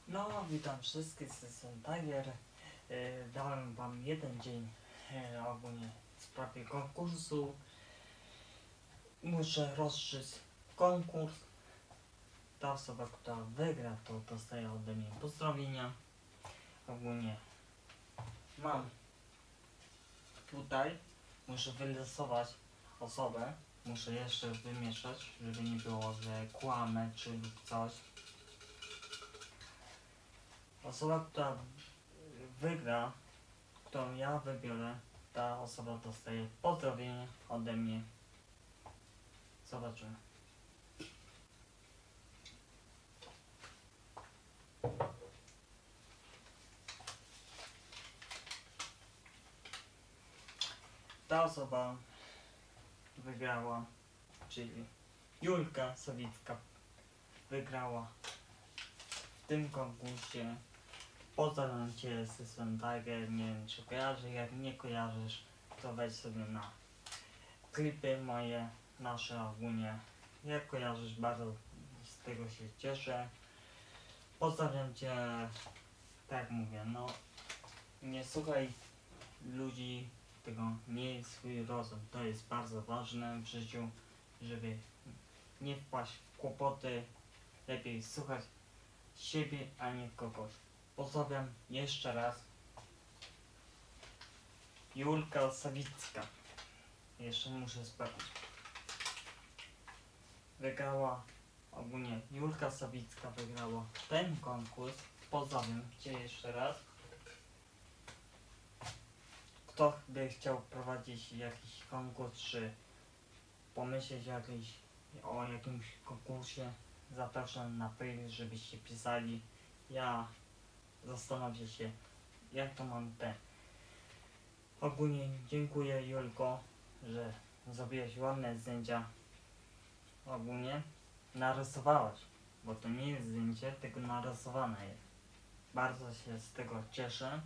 No, witam wszystkich, jestem Tiger. Dałem wam jeden dzień ogólnie w sprawie konkursu. Muszę rozstrzec konkurs. Ta osoba, która wygra, to dostaje ode mnie pozdrowienia. Ogólnie mam tutaj, muszę wylosować osobę. Muszę jeszcze wymieszać, żeby nie było, że kłamę czy lub coś. Osoba, która wygra, którą ja wybiorę, ta osoba dostaje pozdrowienie ode mnie. Zobaczymy. Ta osoba wygrała, czyli Julka Sawicka wygrała w tym konkursie. Pozdrawiam Cię, System Tiger. Nie wiem, czy kojarzysz, jak nie kojarzysz, to weź sobie na klipy moje, nasze ogólnie. Jak kojarzysz, bardzo z tego się cieszę. Pozdrawiam Cię, tak jak mówię, no nie słuchaj ludzi, tego miej swój rozum. To jest bardzo ważne w życiu, żeby nie wpaść w kłopoty. Lepiej słuchać siebie, a nie kogoś. Pozdrawiam jeszcze raz. Julka Sawicka. Jeszcze muszę sprawdzić. Wygrała, ogólnie Julka Sawicka wygrała ten konkurs. Pozdrawiam Cię jeszcze raz. Kto by chciał prowadzić jakiś konkurs, czy pomyśleć o jakimś konkursie, zapraszam na mail, żebyście pisali. Ja zastanowię się, jak to mam te. Ogólnie dziękuję, Julko, że zrobiłeś ładne zdjęcia. Ogólnie narysowałaś, bo to nie jest zdjęcie, tylko narysowane jest. Bardzo się z tego cieszę.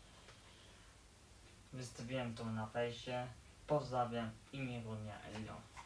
Wystawiłem to na fejsie. Pozdrawiam i miłego dnia, Elio.